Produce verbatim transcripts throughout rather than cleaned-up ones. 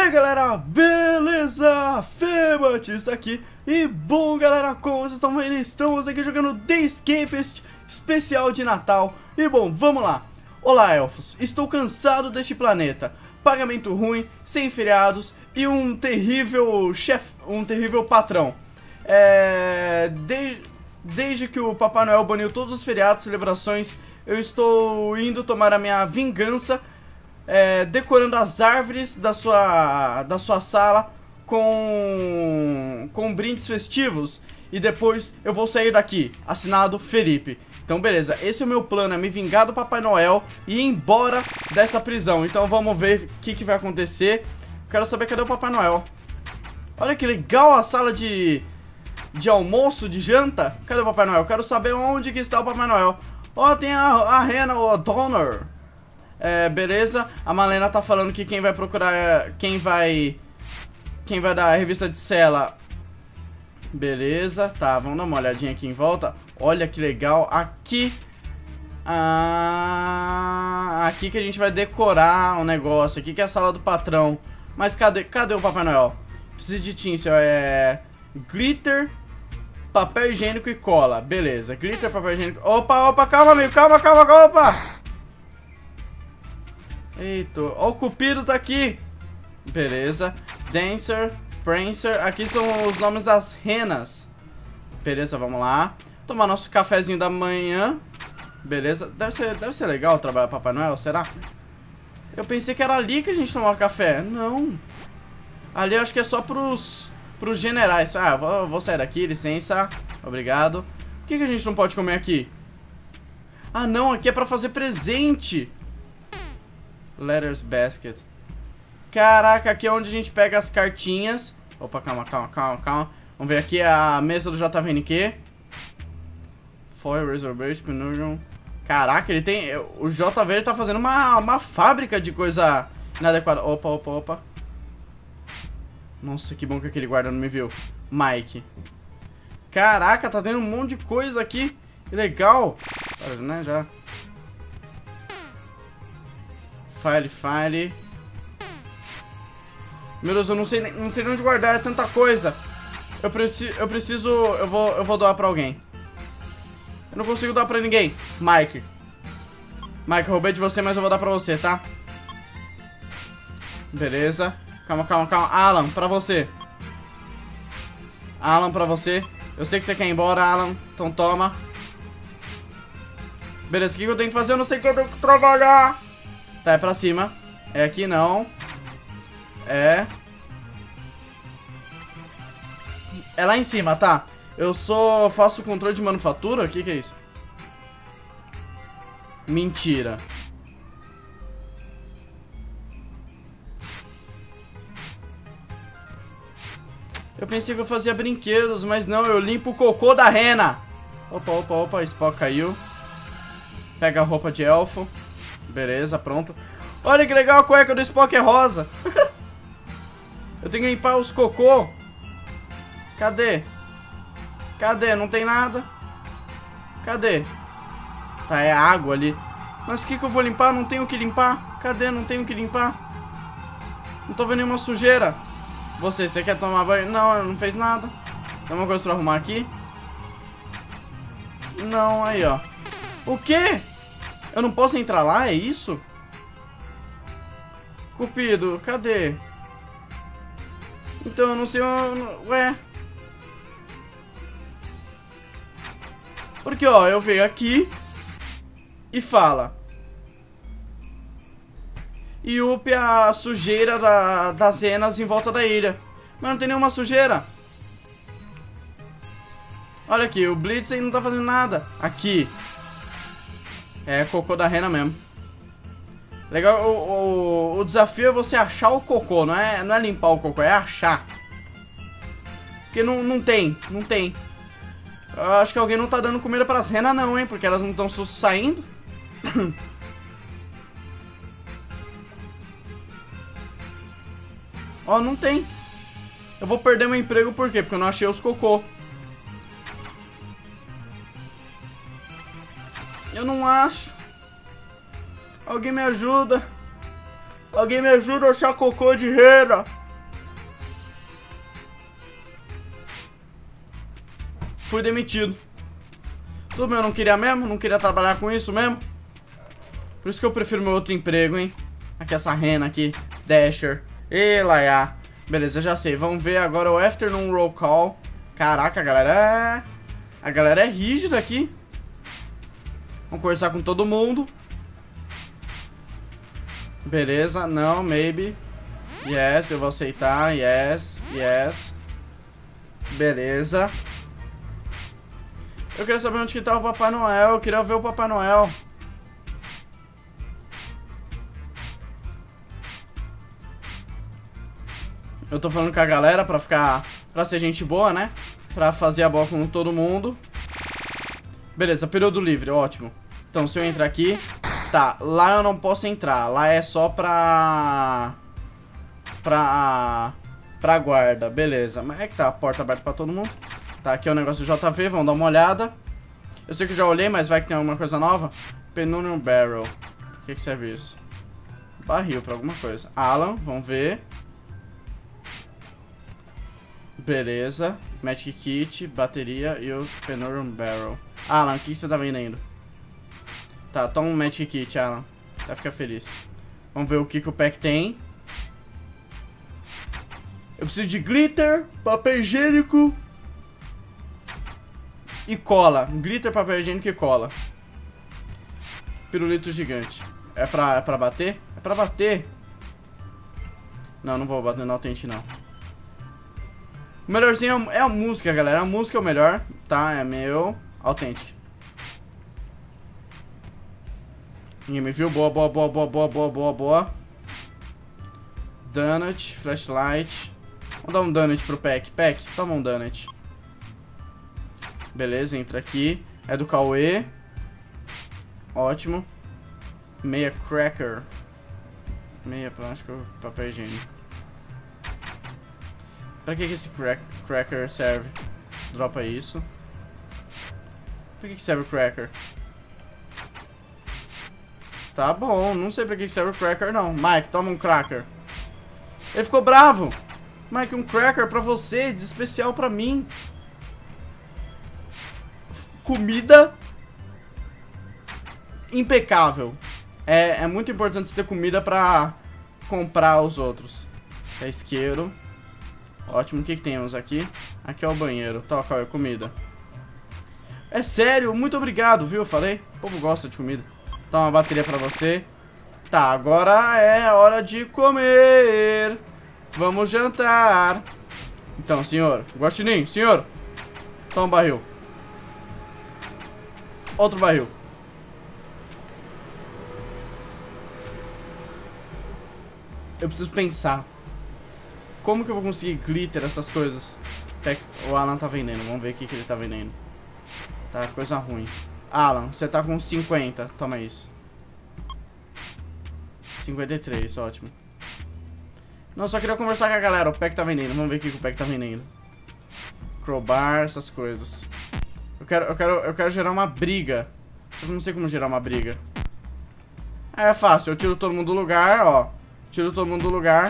aí galera, beleza? Fê Batista aqui. E bom galera, como vocês estão vendo, estamos aqui jogando The Escapist especial de Natal. E bom, vamos lá. Olá elfos, estou cansado deste planeta. Pagamento ruim, sem feriados e um terrível chefe, um terrível patrão. É... Desde, desde que o Papai Noel baniu todos os feriados e celebrações, eu estou indo tomar a minha vingança. É, decorando as árvores da sua, da sua sala com, com brindes festivos. E depois eu vou sair daqui. Assinado Felipe. Então beleza, esse é o meu plano, é me vingar do Papai Noel e ir embora dessa prisão. Então vamos ver o que, que vai acontecer. Quero saber cadê o Papai Noel. Olha que legal a sala de, de almoço, de janta. Cadê o Papai Noel? Quero saber onde que está o Papai Noel. Ó, oh, tem a, a Rena, o Donner. É, beleza, a Malena tá falando que quem vai procurar, quem vai, quem vai dar a revista de cela. Beleza, tá, vamos dar uma olhadinha aqui em volta. Olha que legal, aqui, ah, aqui que a gente vai decorar o negócio, aqui que é a sala do patrão. Mas cadê, cadê o Papai Noel? Preciso de tinsel, é, glitter, papel higiênico e cola, beleza, glitter, papel higiênico, opa, opa, calma amigo, calma, calma, calma, opa. Eita, ó, o Cupido tá aqui. Beleza, Dancer, Prancer. Aqui são os nomes das renas. Beleza, vamos lá. Tomar nosso cafezinho da manhã. Beleza, deve ser, deve ser legal trabalhar Papai Noel, será? Eu pensei que era ali que a gente tomava café. Não. Ali eu acho que é só pros, pros generais. Ah, vou, vou sair daqui, licença. Obrigado. Por que, que a gente não pode comer aqui? Ah não, aqui é pra fazer presente. Letters Basket. Caraca, aqui é onde a gente pega as cartinhas. Opa, calma, calma, calma, calma. Vamos ver aqui a mesa do J V N Q. Foil, Razorblade, Penurium. Caraca, ele tem... O J V ele tá fazendo uma, uma fábrica de coisa inadequada. Opa, opa, opa. Nossa, que bom que aquele guarda não me viu. Mike. Caraca, tá tendo um monte de coisa aqui. Que legal. Né, já... File, file. Meu Deus, eu não sei, não sei onde guardar, é tanta coisa. Eu preciso, eu preciso, eu vou, eu vou doar pra alguém. Eu não consigo doar pra ninguém. Mike. Mike, eu roubei de você, mas eu vou dar pra você, tá? Beleza. Calma, calma, calma. Alan, pra você. Alan, pra você. Eu sei que você quer ir embora, Alan. Então toma. Beleza, o que eu tenho que fazer? Eu não sei o que eu tenho que trabalhar. Tá, é pra cima. É aqui não. É. É lá em cima, tá. Eu só faço controle de manufatura? O que que é isso? Mentira. Eu pensei que eu fazia brinquedos, mas não, eu limpo o cocô da rena. Opa, opa, opa, Spock caiu. Pega a roupa de elfo. Beleza, pronto. Olha que legal, a cueca do Spock é rosa. Eu tenho que limpar os cocô. Cadê? Cadê? Não tem nada. Cadê? Tá, é água ali. Mas o que que eu vou limpar? Não tenho o que limpar. Cadê? Não tenho o que limpar. Não tô vendo nenhuma sujeira. Você, você quer tomar banho? Não, não fez nada. Tem uma coisa pra arrumar aqui? Não, aí ó. O quê? Eu não posso entrar lá, é isso? Cupido, cadê? Então, eu não sei... Ué? Porque, ó, eu venho aqui e fala. E upe a sujeira da, das renas em volta da ilha. Mas não tem nenhuma sujeira. Olha aqui, o Blitzen não tá fazendo nada. Aqui. É cocô da rena mesmo. Legal, o, o, o desafio é você achar o cocô, não é, não é limpar o cocô, é achar. Porque não, não tem, não tem. Eu acho que alguém não tá dando comida pras renas não, hein, porque elas não estão saindo. Ó, não tem. Eu vou perder meu emprego por quê? Porque eu não achei os cocô. Eu não acho. Alguém me ajuda. Alguém me ajuda a achar cocô de rena. Fui demitido. Tudo bem, eu não queria mesmo, não queria trabalhar com isso mesmo. Por isso que eu prefiro meu outro emprego, hein. Aqui essa rena aqui, Dasher. E Laia. Beleza, já sei. Vamos ver agora o Afternoon Roll Call. Caraca, a galera é... A galera é rígida aqui. Vamos conversar com todo mundo. Beleza, não, maybe. Yes, eu vou aceitar. Yes, yes. Beleza. Eu queria saber onde que tá o Papai Noel. Eu queria ver o Papai Noel. Eu tô falando com a galera pra ficar... Pra ser gente boa, né? Pra fazer a bola com todo mundo. Beleza, período livre, ótimo. Então, se eu entrar aqui... Tá, lá eu não posso entrar. Lá é só pra... Pra... Pra guarda, beleza. Mas é que tá a porta aberta pra todo mundo. Tá, aqui é o negócio do J V, vamos dar uma olhada. Eu sei que eu já olhei, mas vai que tem alguma coisa nova. Penumbra Barrel. O que que serve isso? Barril pra alguma coisa. Alan, vamos ver. Beleza. Magic Kit, bateria e o Penumbra Barrel. Alan, o que você tá vendendo? Tá, toma um Magic Kit, Alan. Vai ficar feliz. Vamos ver o que, que o pack tem. Eu preciso de glitter, papel higiênico e cola. Glitter, papel higiênico e cola. Pirulito gigante. É pra, é pra bater? É pra bater. Não, não vou bater no Authentic, não. O melhorzinho é a música, galera. A música é o melhor, tá? É meu. Authentic. Ninguém me viu? Boa, boa, boa, boa, boa, boa, boa, boa. Donut, flashlight. Vamos dar um donut pro Pack. Pack, toma um donut. Beleza, entra aqui. É do Cauê. Ótimo. Meia cracker. Meia plástico, papel higiênico. Pra que que esse crack, cracker serve? Dropa isso. Pra que que serve o cracker? Tá bom, não sei pra que que serve o cracker não. Mike, toma um cracker. Ele ficou bravo. Mike, um cracker pra você, de especial pra mim. Comida impecável. É, é muito importante ter comida pra comprar os outros. É isqueiro. Ótimo, o que que temos aqui? Aqui é o banheiro. Toca, é comida. É sério, muito obrigado, viu? Falei, o povo gosta de comida. Toma uma bateria pra você. Tá, agora é hora de comer. Vamos jantar. Então, senhor, Guaxinim, senhor. Toma um barril. Outro barril. Eu preciso pensar. Como que eu vou conseguir glitter, essas coisas? O Alan tá vendendo, vamos ver o que, que ele tá vendendo. Tá, coisa ruim. Alan, você tá com cinquenta, toma isso. cinquenta e três, ótimo. Não, só queria conversar com a galera, o pack tá vendendo, vamos ver o que, que o pack tá vendendo. Crowbar, essas coisas. Eu quero, eu quero, eu quero gerar uma briga. Eu não sei como gerar uma briga. É fácil, eu tiro todo mundo do lugar, ó. Tiro todo mundo do lugar.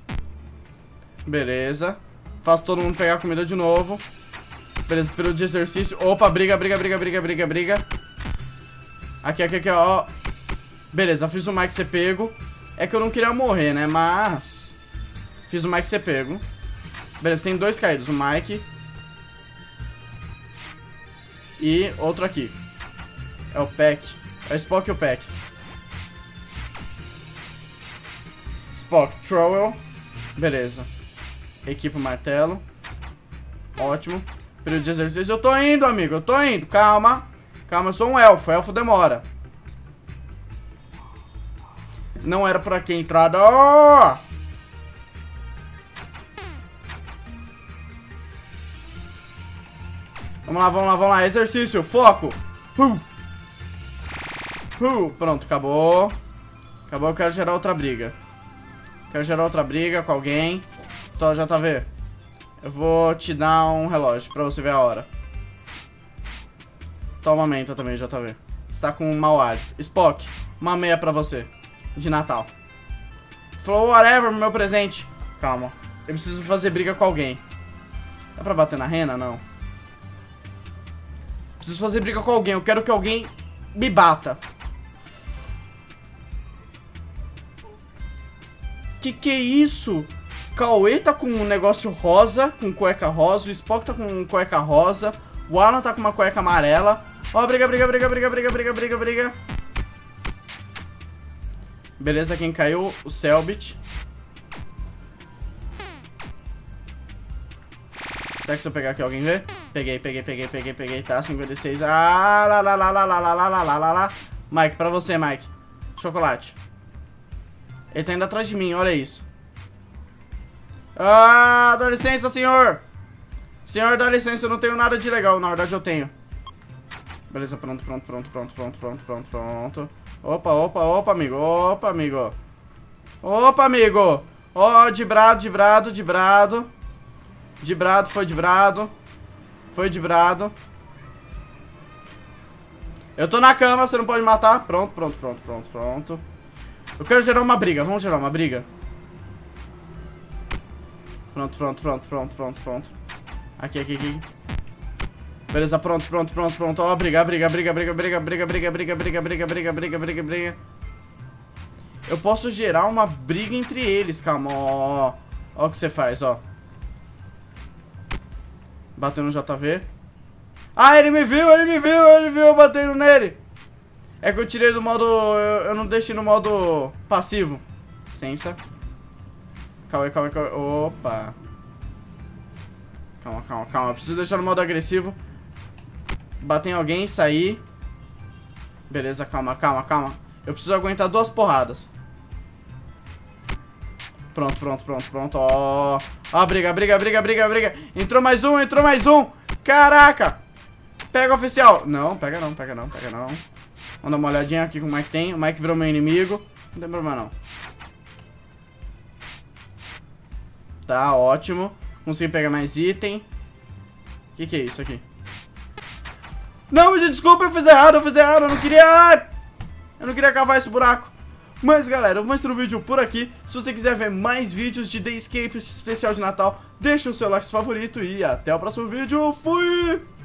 Beleza. Faço todo mundo pegar comida de novo. Beleza, período de exercício. Opa, briga, briga, briga, briga, briga, briga. Aqui, aqui, aqui, ó. Beleza, fiz o Mike ser pego. É que eu não queria morrer, né? Mas fiz o Mike ser pego. Beleza, tem dois caídos. O Mike e outro aqui. É o Pack. É o Spock e o Pack. Spock, Trowel. Beleza. Equipa o martelo. Ótimo. Período de exercício. Eu tô indo, amigo. Eu tô indo. Calma. Calma, eu sou um elfo. Elfo demora. Não era por aqui a entrada. Oh! Vamos lá, vamos lá, vamos lá. Exercício. Foco. Uh. Uh. Pronto, acabou. Acabou, eu quero gerar outra briga. Quero gerar outra briga com alguém. Então, J V, eu vou te dar um relógio pra você ver a hora. Toma menta também, J V. Você tá com um mau hálito. Spock, uma meia pra você. De Natal. Falou, whatever, meu presente. Calma. Eu preciso fazer briga com alguém. Dá pra bater na rena? Não. Preciso fazer briga com alguém. Eu quero que alguém me bata. Que que é isso? Cauê tá com um negócio rosa, com cueca rosa. O Spock tá com cueca rosa. O Alan tá com uma cueca amarela. Ó, briga, briga, briga, briga, briga, briga, briga, briga. Beleza, quem caiu? O Selbit. Será que se eu pegar aqui alguém vê? Peguei, peguei, peguei, peguei, peguei, tá? cinquenta e seis. Ah, lá, lá, lá, lá, lá, lá, lá, lá, lá, lá. Mike, pra você, Mike. Chocolate. Ele tá indo atrás de mim, olha isso. Ah, dá licença, senhor. Senhor, dá licença, eu não tenho nada de legal. Na verdade, eu tenho. Beleza, pronto, pronto, pronto, pronto, pronto, pronto, pronto, pronto. Opa, opa, opa, amigo. Opa, amigo. Opa, amigo. Ó, de brado, de brado, de brado. De brado, foi de brado. Foi de brado. Eu tô na cama, você não pode matar. Pronto, pronto, pronto, pronto, pronto. Eu quero gerar uma briga, vamos gerar uma briga. Pronto, pronto, pronto, pronto, pronto, pronto. Aqui, aqui, aqui. Beleza, pronto, pronto, pronto, pronto. Ó, briga, briga, briga, briga, briga, briga, briga, briga, briga, briga, briga, briga, briga, briga. Eu posso gerar uma briga entre eles, calma, ó. Ó o que você faz, ó. Bateu no J V. Ah, ele me viu, ele me viu, ele viu eu batendo nele. É que eu tirei do modo... Eu, eu não deixei no modo passivo. Licença. Calma aí, calma aí, calma aí. Opa. Calma, calma, calma. Eu preciso deixar no modo agressivo. Bater em alguém, sair. Beleza, calma, calma, calma. Eu preciso aguentar duas porradas. Pronto, pronto, pronto, pronto. Ó, ó, briga, briga, briga, briga, briga. Entrou mais um, entrou mais um. Caraca. Pega o oficial. Não, pega não, pega não, pega não. Vamos dar uma olhadinha aqui com o Mike tem. O Mike virou meu inimigo. Não tem problema não. Tá, ótimo. Consegui pegar mais item. O que que é isso aqui? Não, me desculpa, eu fiz errado, eu fiz errado. Eu não queria... Eu não queria cavar esse buraco. Mas galera, eu vou mostrar o vídeo por aqui. Se você quiser ver mais vídeos de The Escape especial de Natal, deixa o seu like favorito e até o próximo vídeo. Fui!